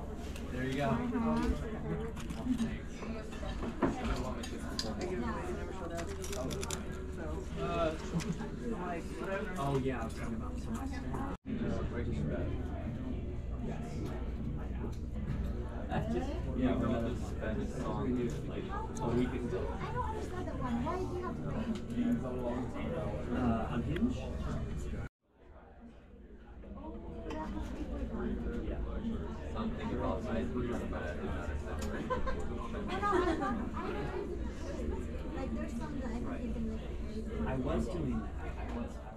There you go. Oh yeah, I was talking about so much now. That's just one of those Spanish songs like a week ago. I don't understand that one. Why do you have to pay? Unhinged? Something about my but I did not accept it. I know. Like there's some that I don't even like. I was doing that.